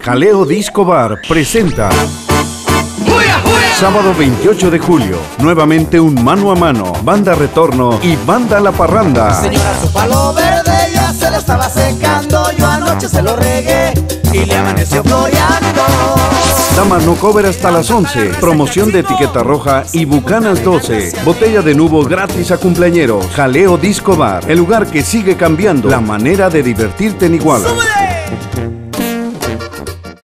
Jaleo Disco Bar presenta sábado 28 de julio, nuevamente un mano a mano, Banda Retorno y Banda La Parranda. Señora, su palo verde ya se le estaba secando, yo anoche se lo regué y le amaneció floreando. Dama no cover hasta las 11, promoción de etiqueta roja y Bucanas 12, botella de nubo gratis a cumpleañeros. Jaleo Disco Bar, el lugar que sigue cambiando la manera de divertirte en Iguala. ¡Súbele!